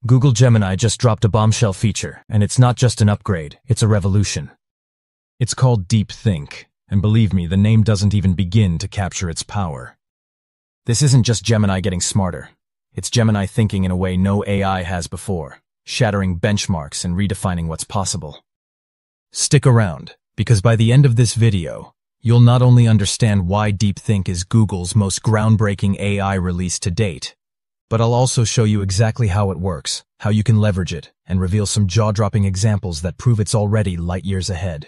Google Gemini just dropped a bombshell feature, and it's not just an upgrade, it's a revolution. It's called Deep Think, and believe me, the name doesn't even begin to capture its power. This isn't just Gemini getting smarter. It's Gemini thinking in a way no AI has before, shattering benchmarks and redefining what's possible. Stick around, because by the end of this video, you'll not only understand why Deep Think is Google's most groundbreaking AI release to date, but I'll also show you exactly how it works, how you can leverage it, and reveal some jaw-dropping examples that prove it's already light years ahead.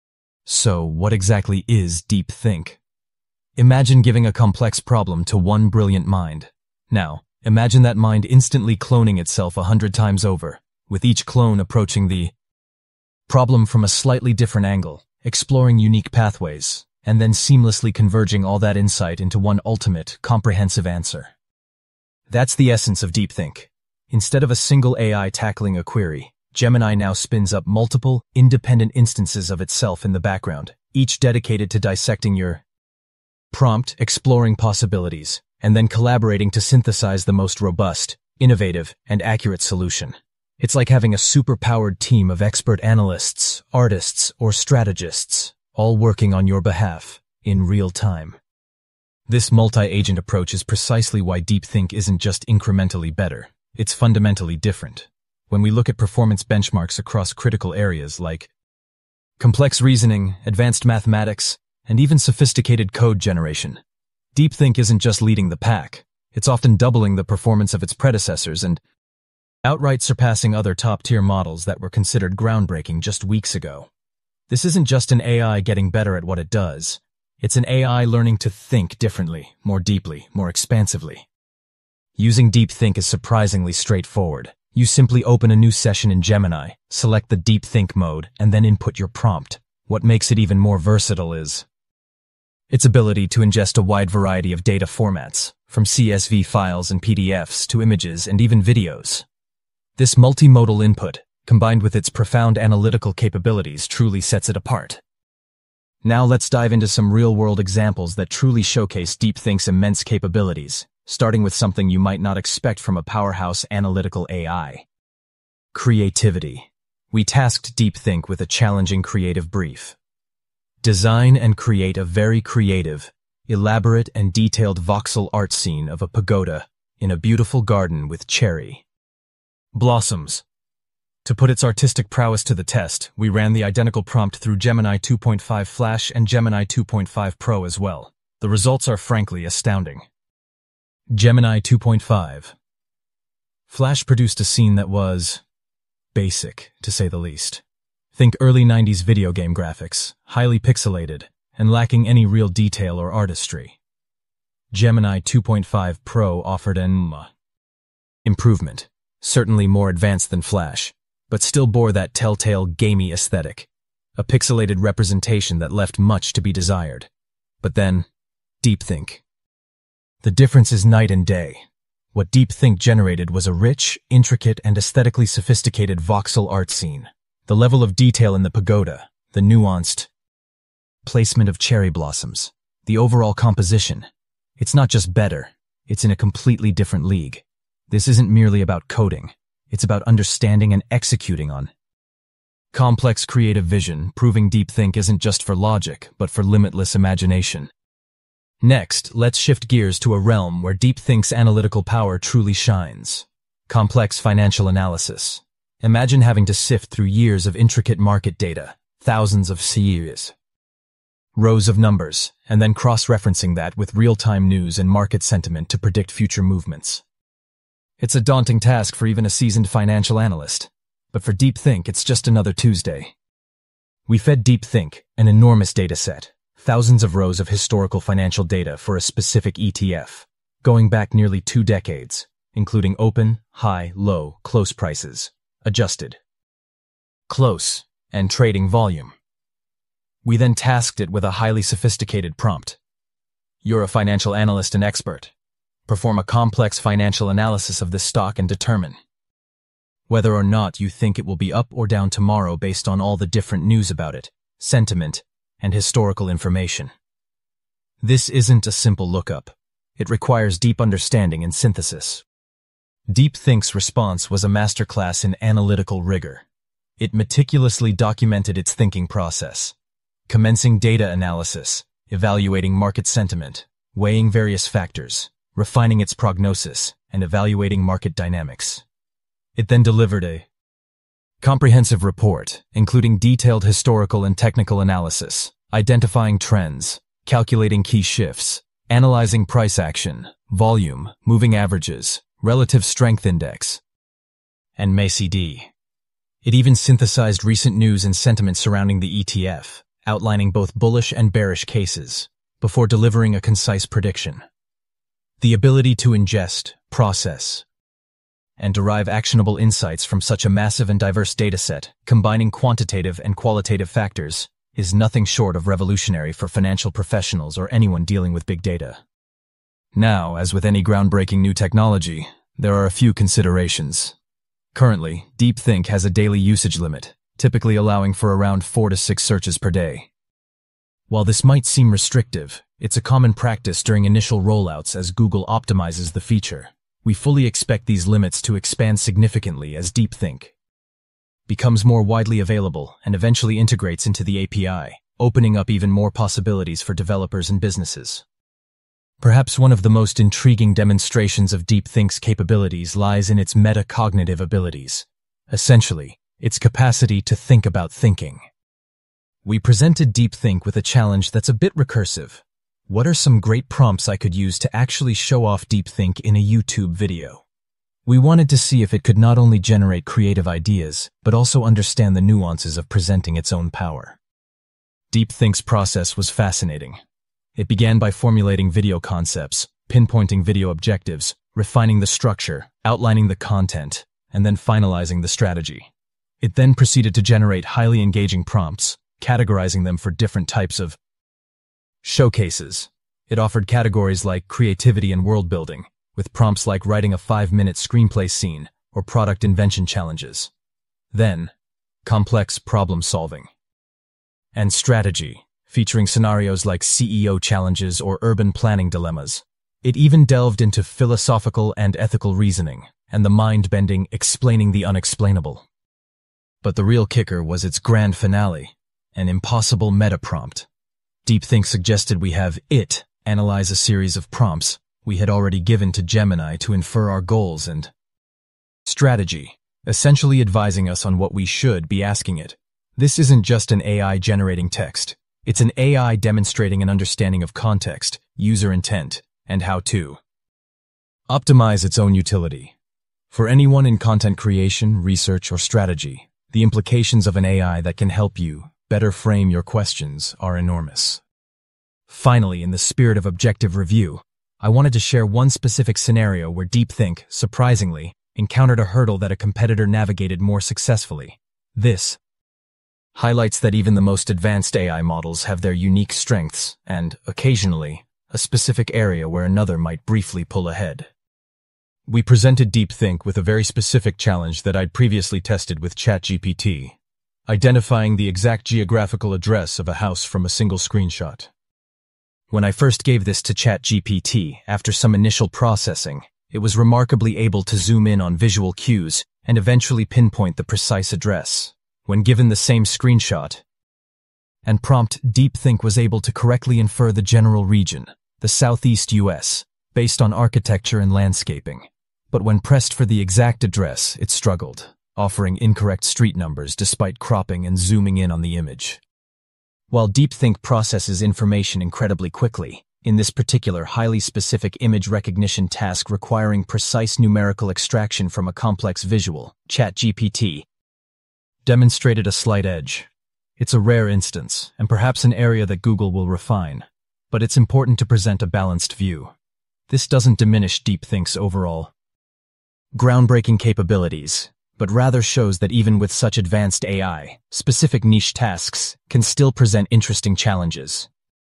So, what exactly is Deep Think? Imagine giving a complex problem to one brilliant mind. Now, imagine that mind instantly cloning itself 100 times over, with each clone approaching the problem from a slightly different angle, exploring unique pathways, and then seamlessly converging all that insight into one ultimate, comprehensive answer. That's the essence of Deep Think. Instead of a single AI tackling a query, Gemini now spins up multiple, independent instances of itself in the background, each dedicated to dissecting your prompt, exploring possibilities, and then collaborating to synthesize the most robust, innovative, and accurate solution. It's like having a super-powered team of expert analysts, artists, or strategists, all working on your behalf, in real time. This multi-agent approach is precisely why Deep Think isn't just incrementally better, it's fundamentally different. When we look at performance benchmarks across critical areas like complex reasoning, advanced mathematics, and even sophisticated code generation, Deep Think isn't just leading the pack, it's often doubling the performance of its predecessors and outright surpassing other top-tier models that were considered groundbreaking just weeks ago. This isn't just an AI getting better at what it does, it's an AI learning to think differently, more deeply, more expansively. Using Deep Think is surprisingly straightforward. You simply open a new session in Gemini, select the Deep Think mode, and then input your prompt. What makes it even more versatile is its ability to ingest a wide variety of data formats, from CSV files and PDFs to images and even videos. This multimodal input, combined with its profound analytical capabilities, truly sets it apart. Now let's dive into some real-world examples that truly showcase Deep Think's immense capabilities, starting with something you might not expect from a powerhouse analytical AI. Creativity. We tasked Deep Think with a challenging creative brief. Design and create a very creative, elaborate and detailed voxel art scene of a pagoda in a beautiful garden with cherry blossoms. To put its artistic prowess to the test, we ran the identical prompt through Gemini 2.5 Flash and Gemini 2.5 Pro as well. The results are frankly astounding. Gemini 2.5 Flash produced a scene that was basic, to say the least. Think early 90s video game graphics, highly pixelated, and lacking any real detail or artistry. Gemini 2.5 Pro offered an improvement, certainly more advanced than Flash, but still bore that telltale gamey aesthetic, a pixelated representation that left much to be desired. But then, Deep Think. The difference is night and day. What Deep Think generated was a rich, intricate, and aesthetically sophisticated voxel art scene. The level of detail in the pagoda, the nuanced placement of cherry blossoms, the overall composition. It's not just better, it's in a completely different league. This isn't merely about coding, it's about understanding and executing on complex creative vision, proving Deep Think isn't just for logic, but for limitless imagination. Next, let's shift gears to a realm where Deep Think's analytical power truly shines. Complex financial analysis. Imagine having to sift through years of intricate market data, thousands of series, rows of numbers, and then cross-referencing that with real-time news and market sentiment to predict future movements. It's a daunting task for even a seasoned financial analyst, but for Deep Think, it's just another Tuesday. We fed Deep Think an enormous data set, thousands of rows of historical financial data for a specific ETF, going back nearly 2 decades, including open, high, low, close prices, adjusted, close, and trading volume. We then tasked it with a highly sophisticated prompt. You're a financial analyst and expert. Perform a complex financial analysis of this stock and determine whether or not you think it will be up or down tomorrow based on all the different news about it, sentiment, and historical information. This isn't a simple lookup. It requires deep understanding and synthesis. DeepThink's response was a masterclass in analytical rigor. It meticulously documented its thinking process, commencing data analysis, evaluating market sentiment, weighing various factors, refining its prognosis, and evaluating market dynamics. It then delivered a comprehensive report, including detailed historical and technical analysis, identifying trends, calculating key shifts, analyzing price action, volume, moving averages, relative strength index, and MACD. It even synthesized recent news and sentiment surrounding the ETF, outlining both bullish and bearish cases, before delivering a concise prediction. The ability to ingest, process, and derive actionable insights from such a massive and diverse dataset, combining quantitative and qualitative factors, is nothing short of revolutionary for financial professionals or anyone dealing with big data. Now, as with any groundbreaking new technology, there are a few considerations. Currently, DeepThink has a daily usage limit, typically allowing for around 4 to 6 searches per day. While this might seem restrictive, it's a common practice during initial rollouts as Google optimizes the feature. We fully expect these limits to expand significantly as DeepThink becomes more widely available and eventually integrates into the API, opening up even more possibilities for developers and businesses. Perhaps one of the most intriguing demonstrations of DeepThink's capabilities lies in its metacognitive abilities, essentially, its capacity to think about thinking. We presented DeepThink with a challenge that's a bit recursive. What are some great prompts I could use to actually show off DeepThink in a YouTube video? We wanted to see if it could not only generate creative ideas, but also understand the nuances of presenting its own power. DeepThink's process was fascinating. It began by formulating video concepts, pinpointing video objectives, refining the structure, outlining the content, and then finalizing the strategy. It then proceeded to generate highly engaging prompts, categorizing them for different types of showcases. It offered categories like creativity and world building, with prompts like writing a 5-minute screenplay scene or product invention challenges. Then, complex problem solving and strategy, featuring scenarios like CEO challenges or urban planning dilemmas. It even delved into philosophical and ethical reasoning and the mind-bending explaining the unexplainable. But the real kicker was its grand finale, an impossible meta-prompt. DeepThink suggested we have it analyze a series of prompts we had already given to Gemini to infer our goals and strategy, essentially advising us on what we should be asking it. This isn't just an AI generating text. It's an AI demonstrating an understanding of context, user intent, and how to optimize its own utility. For anyone in content creation, research, or strategy, the implications of an AI that can help you better frame your questions are enormous. Finally, in the spirit of objective review, I wanted to share one specific scenario where DeepThink, surprisingly, encountered a hurdle that a competitor navigated more successfully. This highlights that even the most advanced AI models have their unique strengths and, occasionally, a specific area where another might briefly pull ahead. We presented DeepThink with a very specific challenge that I'd previously tested with ChatGPT, identifying the exact geographical address of a house from a single screenshot. When I first gave this to ChatGPT, after some initial processing, it was remarkably able to zoom in on visual cues and eventually pinpoint the precise address. When given the same screenshot and prompt, DeepThink was able to correctly infer the general region, the Southeast US, based on architecture and landscaping. But when pressed for the exact address, it struggled, offering incorrect street numbers despite cropping and zooming in on the image. While DeepThink processes information incredibly quickly, in this particular highly specific image recognition task requiring precise numerical extraction from a complex visual, ChatGPT demonstrated a slight edge. It's a rare instance, and perhaps an area that Google will refine, but it's important to present a balanced view. This doesn't diminish DeepThink's overall groundbreaking capabilities, but rather shows that even with such advanced AI, specific niche tasks can still present interesting challenges.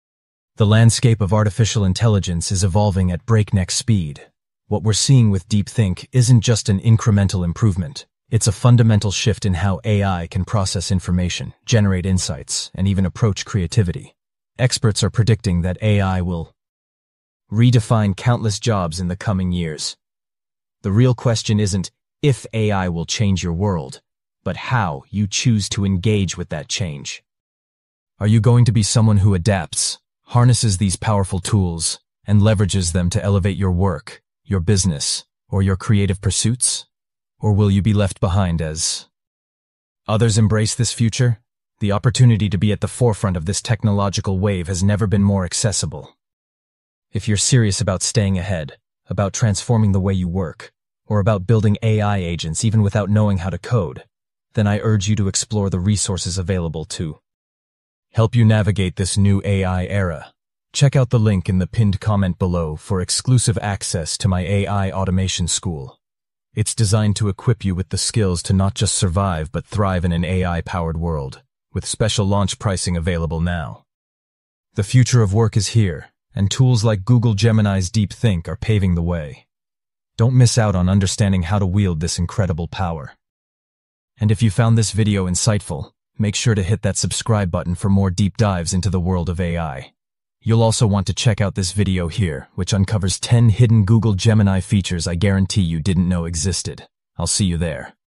The landscape of artificial intelligence is evolving at breakneck speed. What we're seeing with DeepThink isn't just an incremental improvement. It's a fundamental shift in how AI can process information, generate insights, and even approach creativity. Experts are predicting that AI will redefine countless jobs in the coming years. The real question isn't if AI will change your world, but how you choose to engage with that change. Are you going to be someone who adapts, harnesses these powerful tools, and leverages them to elevate your work, your business, or your creative pursuits? Or will you be left behind as others embrace this future? The opportunity to be at the forefront of this technological wave has never been more accessible. If you're serious about staying ahead, about transforming the way you work, or about building AI agents even without knowing how to code, then I urge you to explore the resources available to help you navigate this new AI era. Check out the link in the pinned comment below for exclusive access to my AI automation school. It's designed to equip you with the skills to not just survive but thrive in an AI-powered world, with special launch pricing available now. The future of work is here, and tools like Google Gemini's Deep Think are paving the way. Don't miss out on understanding how to wield this incredible power. And if you found this video insightful, make sure to hit that subscribe button for more deep dives into the world of AI. You'll also want to check out this video here, which uncovers 10 hidden Google Gemini features I guarantee you didn't know existed. I'll see you there.